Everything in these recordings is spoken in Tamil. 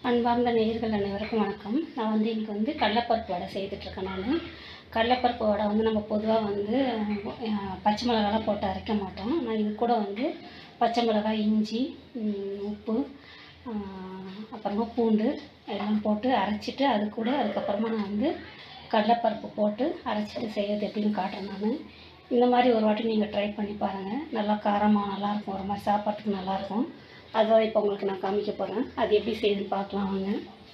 அன்பார்ந்த நேயர்கள் அனைவருக்கும் வணக்கம். நான் இன்றைக்கி கடலைப்பருப்பு வடை செய்துட்ருக்கேன். கடலைப்பருப்பு வடை நம்ம பொதுவாக பச்சை மிளகாலாம் போட்டு அரைக்க மாட்டோம். நான் இது கூட பச்சை மிளகாய், இஞ்சி, உப்பு, அப்புறமா பூண்டு எல்லாம் போட்டு அரைச்சிட்டு அது கூட அதுக்கப்புறமா நான் கடலைப்பருப்பு போட்டு அரைச்சிட்டு செய்கிறது எப்படின்னு காட்டுறேன். நான் இந்த மாதிரி ஒரு வாட்டி நீங்கள் ட்ரை பண்ணி பாருங்கள். நல்லா காரமாக நல்லாயிருக்கும், ஒரு மாதிரி சாப்பாட்டுக்கு நல்லாயிருக்கும். அதை இப்போ உங்களுக்கு நான் காமிக்க போகிறேன். அது எப்படி செய்யுதுன்னு பார்க்கலாம் வாங்க.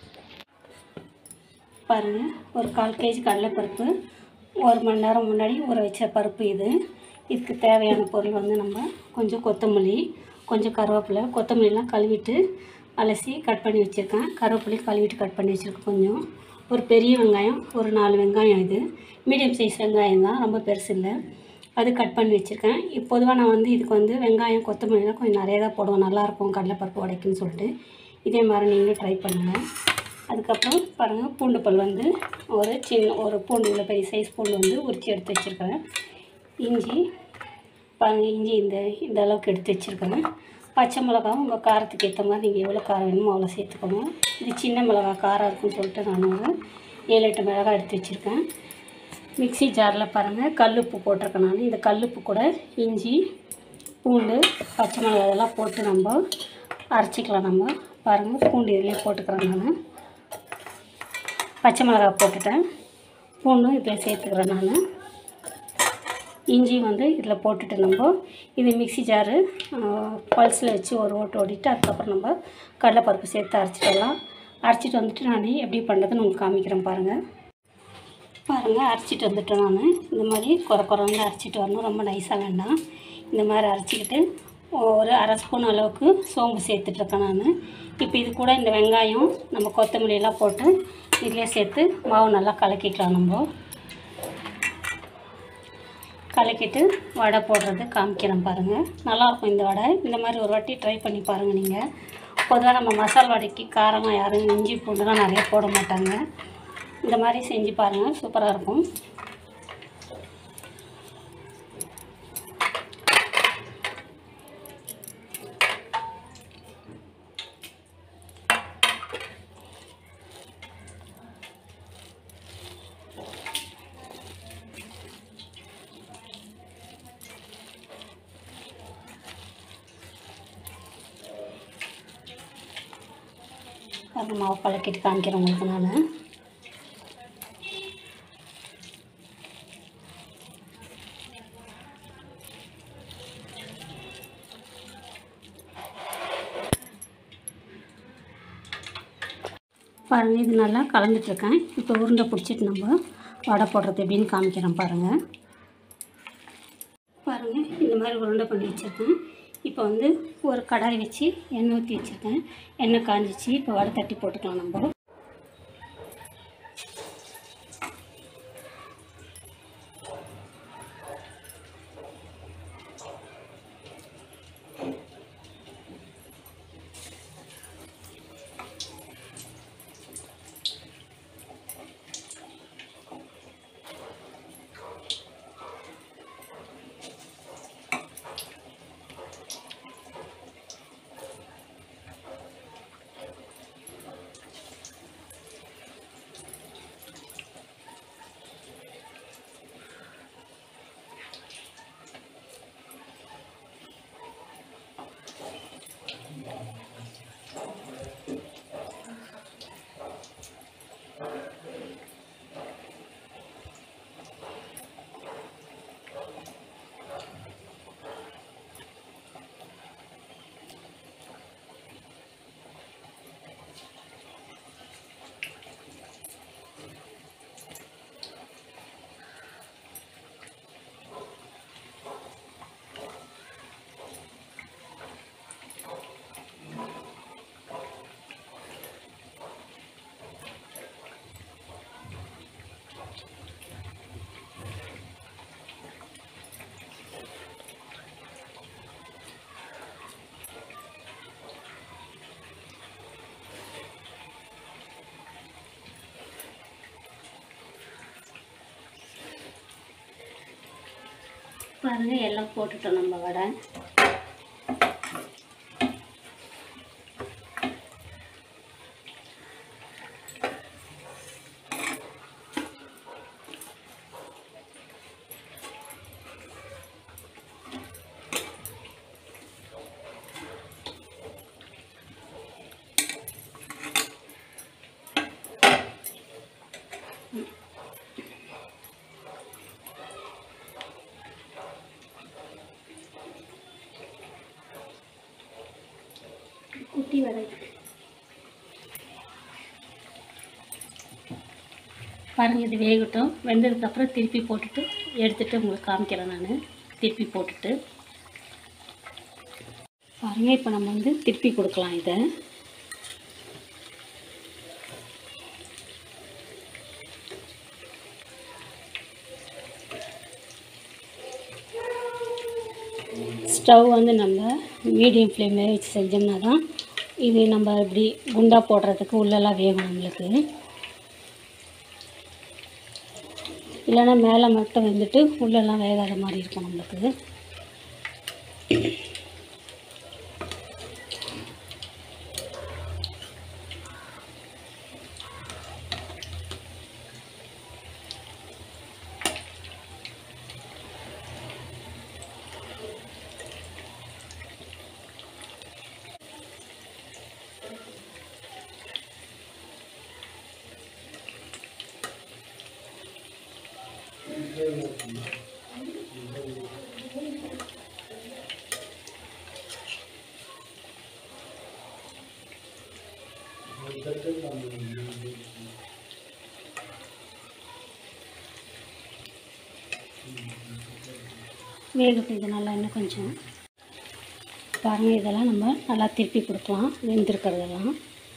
பாருங்கள், ஒரு 1/4 kg கடலைப்பருப்பு 1 மணி நேரம் முன்னாடி ஊற வச்ச பருப்பு இது. இதுக்கு தேவையான பொருள் நம்ம கொஞ்சம் கொத்தமல்லி, கொஞ்சம் கருவேப்பிலை. கொத்தமல்லிலாம் கழுவிட்டு அலசி கட் பண்ணி வச்சுருக்கேன். கருவேப்பிலையும் கழுவிட்டு கட் பண்ணி வச்சுருக்கேன். கொஞ்சம் ஒரு பெரிய வெங்காயம், ஒரு 4 வெங்காயம். இது மீடியம் சைஸ் வெங்காயம் தான், ரொம்ப பெருசு இல்லை. அது கட் பண்ணி வச்சுருக்கேன். இப்போதுவாக நான் இதுக்கு வெங்காயம், கொத்தமல்லிலாம் கொஞ்சம் நிறையா தான் போடுவோம், நல்லாயிருக்கும் கடலைப்பருப்பு வடைக்குன்னு சொல்லிட்டு. இதே மாதிரி நீங்களும் ட்ரை பண்ணுங்கள். அதுக்கப்புறம் பாருங்கள், பூண்டு பல் ஒரு பூண்டு, இவ்வளோ பெரிய சைஸ் பூண்டு உரித்து எடுத்து வச்சுருக்கிறேன். இஞ்சி பாருங்கள், இஞ்சி இந்த அளவுக்கு எடுத்து வச்சுருக்கிறேன். பச்சை மிளகாவும் உங்கள் காரத்துக்கு ஏற்ற மாதிரி நீங்கள் எவ்வளோ காரம் வேணுமோ அவ்வளோ சேர்த்துக்கணும். இது சின்ன மிளகா காரம் இருக்குன்னு சொல்லிட்டு நான் 7-8 மிளகாய் எடுத்து வச்சுருக்கேன். மிக்ஸி ஜாரில் பாருங்கள், கல்லுப்பு போட்டிருக்கேன் நான். இந்த கல்லுப்பு கூட இஞ்சி, பூண்டு, பச்சை மிளகாய் இதெல்லாம் போட்டு நம்ம அரைச்சிக்கலாம். பாருங்கள், பூண்டு இதிலே போட்டுக்கிறேன். நான் பச்சை மிளகாய் போட்டுட்டேன், பூண்டும் இதில் சேர்த்துக்கிறேன். நான் இஞ்சி இதில் போட்டுட்டு இது மிக்ஸி ஜாரு பல்ஸில் வச்சு ஒரு ஓட்டு ஓடிட்டு அதுக்கப்புறம் கடலைப்பருப்பு சேர்த்து அரைச்சிடலாம். அரைச்சிட்டு நான் எப்படி பண்ணுறதுன்னு உங்களுக்கு காமிக்கிறேன். பாருங்கள், அரைச்சிட்டு வந்துட்டேன். நான் இந்த மாதிரி குறைந்து அரைச்சிட்டு வரணும், ரொம்ப நைஸாக வேண்டாம். இந்த மாதிரி அரைச்சிக்கிட்டு ஒரு 1/2 ஸ்பூன் அளவுக்கு சோம்பு சேர்த்துட்ருக்கேன் நான். இப்போ இது கூட இந்த வெங்காயம், நம்ம கொத்தமல்லியெல்லாம் போட்டு இதிலே சேர்த்து மாவு நல்லா கலக்கிக்கலாம். கலக்கிட்டு வடை போடுறது காமிக்கிறேன். பாருங்கள், நல்லாயிருக்கும் இந்த வடை. இந்த மாதிரி ஒரு வாட்டி ட்ரை பண்ணி பாருங்கள். நீங்கள் பொதுவாக நம்ம மசாலா வடைக்கு காரமாக யாரும் இஞ்சி பூண்டுலாம் நிறைய போட மாட்டாங்க. இந்த மாதிரி செஞ்சு பாருங்கள், சூப்பராக இருக்கும். அது மாவு கலக்கிட்டு காமிக்கிறேன் உங்களுக்கு நான். பாருங்கள், இது நல்லா கலந்துட்டுருக்கேன். இப்போ உருண்டை பிடிச்சிட்டு நம்ம வடை போடுறது எப்படின்னு காமிக்கிறேன். பாருங்கள், இந்த மாதிரி உருண்டை பண்ணி வச்சுருக்கேன். இப்போ ஒரு கடாய் வச்சு எண்ணெய் ஊற்றி வச்சுருக்கேன். எண்ணெய் காஞ்சிச்சு. இப்போ வடை தட்டி போட்டுக்கலாம். நம்ம பாருங்கள், எல்லாம் போட்டுட்டோம் நம்ம வடை. பாருங்கள், இது வேகட்டும். வெந்ததுக்கப்புறம் திருப்பி போட்டுட்டு எடுத்துகிட்டு உங்களுக்கு காமிக்கிறேன். நான் திருப்பி போட்டுட்டு பாருங்கள். இப்போ நம்ம வந்து திருப்பி கொடுக்கலாம். இதை ஸ்டவ் வந்து நம்ம மீடியம் ஃப்ளேமில் வச்சு செஞ்சோம்னா தான் இது நம்ம இப்படி குண்டா போடுறதுக்கு உள்ளெல்லாம் வேகும் நம்மளுக்கு. இல்லைன்னா மேலே மட்டும் வந்துட்டு உள்ளெல்லாம் வேகாத மாதிரி இருக்கும் நம்மளுக்கு. வேகட்டும் இது நல்லா. இன்னும் கொஞ்சம் பாருங்கள். இதெல்லாம் நம்ம நல்லா திருப்பி கொடுக்கலாம். வெந்திருக்கிறதெல்லாம்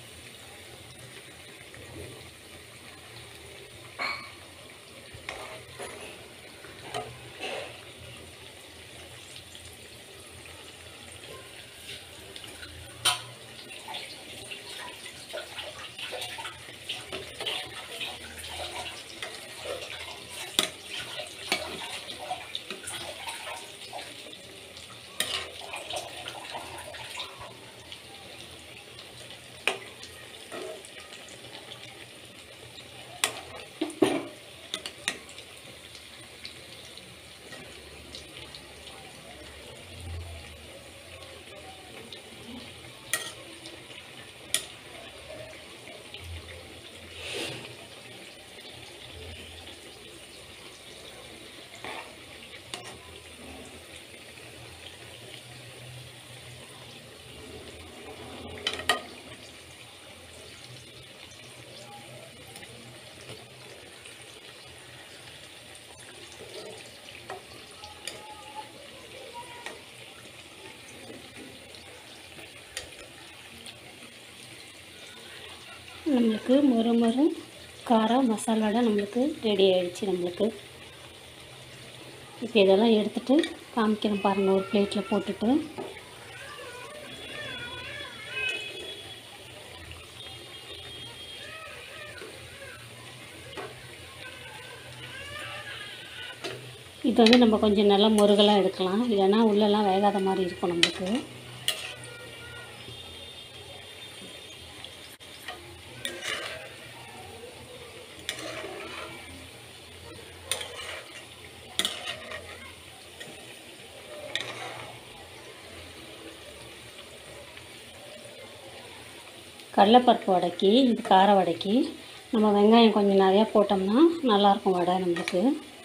நம்மளுக்கு மொறு காரம் மசாலா வடை நம்மளுக்கு ரெடி ஆகிடுச்சு. நம்மளுக்கு இப்போ இதெல்லாம் எடுத்துகிட்டு காமிக்கிறேன் பாருங்கள். ஒரு பிளேட்டில் போட்டுட்டு இது வந்து நம்ம கொஞ்சம் நல்லா முருகலாக எடுக்கலாம். இல்லைன்னா உள்ளெல்லாம் வேகாத மாதிரி இருக்கும் நம்மளுக்கு. கடலைப்பருப்பு வடைக்கு, இது கார வடைக்கு நம்ம வெங்காயம் கொஞ்சம் நிறையா போட்டோம்னா நல்லாயிருக்கும் வடை நம்மளுக்கு.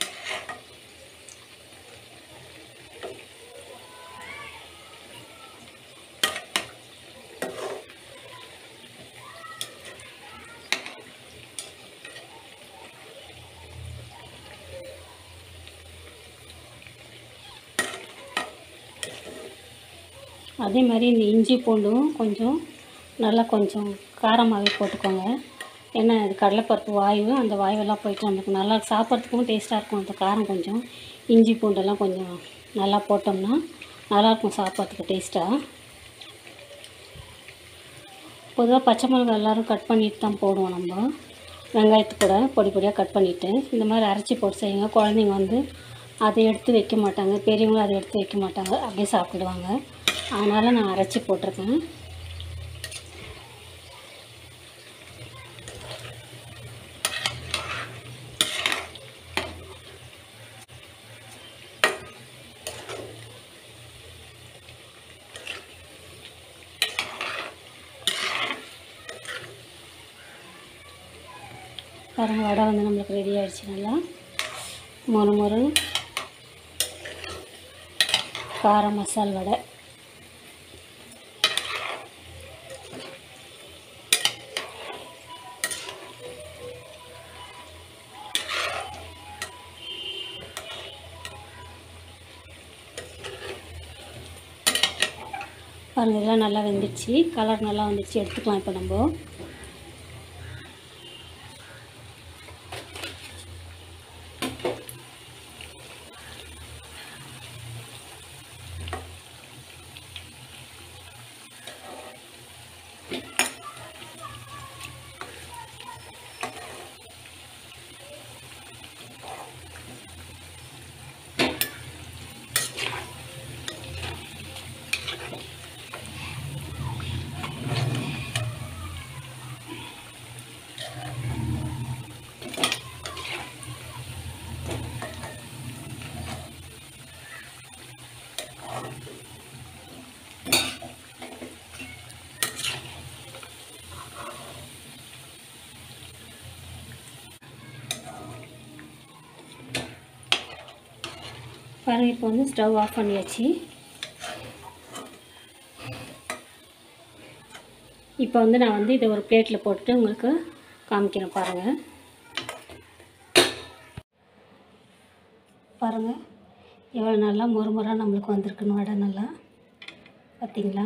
அதே மாதிரி இந்த இஞ்சி பூண்டும் கொஞ்சம் நல்லா கொஞ்சம் காரமாகவே போட்டுக்கோங்க. ஏன்னா இது கடலைப்பருப்பு வாயு, அந்த வாயுவெல்லாம் போயிட்டு நமக்கு நல்லா சாப்பிட்றதுக்கும் டேஸ்ட்டாக இருக்கும். அந்த காரம் கொஞ்சம் இஞ்சி பூண்டெல்லாம் கொஞ்சம் நல்லா போட்டோம்னா நல்லாயிருக்கும் சாப்பிட்றதுக்கு டேஸ்ட்டாக. பொதுவாக பச்சை மிளகாய் எல்லோரும் கட் பண்ணிட்டு தான் போடுவோம். நம்ம வெங்காயத்து கூட பொடி பொடியாக கட் பண்ணிவிட்டு இந்த மாதிரி அரைச்சி போட்டு செய்யுங்க. குழந்தைங்க வந்து அதை எடுத்து வைக்க மாட்டாங்க, பெரியவங்களும் அதை எடுத்து வைக்க மாட்டாங்க, அப்படியே சாப்பிடுவாங்க. அதனால் நான் அரைச்சி போட்டிருக்கேன். பாருங்கள், வடை வந்து நம்மளுக்கு ரெடி ஆகிடுச்சு. நல்லா மொறு கார மசால் வடை. பாருங்கள், இதெல்லாம் நல்லா வெந்துடுச்சு, கலர் நல்லா வந்துடுச்சு. எடுத்துக்கலாம் இப்போ நம்ம. பாருங்கள், இப்போ வந்து ஸ்டவ் ஆஃப் பண்ணியாச்சு. இப்போ வந்து நான் வந்து இதை ஒரு பிளேட்டில் போட்டு உங்களுக்கு காமிக்கிறேன். பாருங்கள் பாருங்கள் எவ்வளோ நல்லா மொறுமொறாக நம்மளுக்கு வந்திருக்குன்னு வடை. நல்லா பார்த்தீங்களா?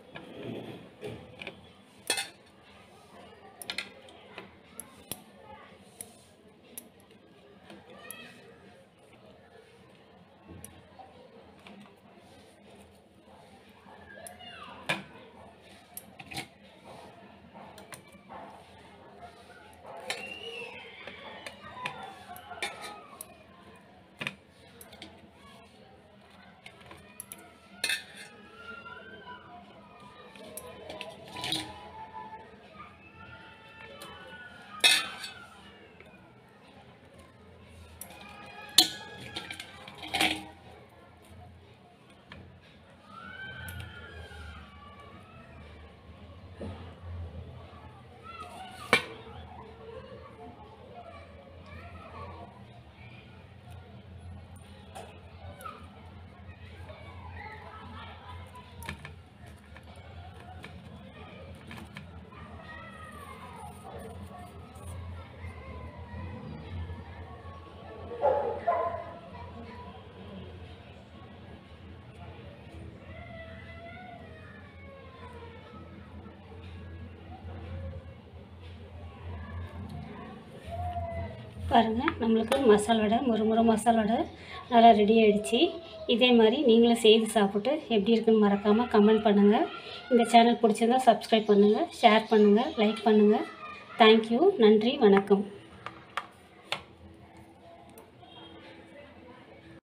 பாருங்கள், நம்மளுக்கு மசாலா வடை, முறுமுறு மசாலா வடை நல்லா ரெடி ஆகிடுச்சு. இதே மாதிரி நீங்களும் செய்து சாப்பிட்டு எப்படி இருக்குன்னு மறக்காமல் கமெண்ட் பண்ணுங்கள். இந்த சேனல் பிடிச்சிருந்தால் சப்ஸ்கிரைப் பண்ணுங்கள், ஷேர் பண்ணுங்கள், லைக் பண்ணுங்கள். தேங்க்யூ. நன்றி, வணக்கம்.